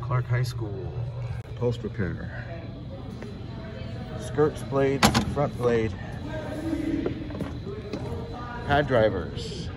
Clark High School. Post repair. Skirts blade, front blade. Pad drivers.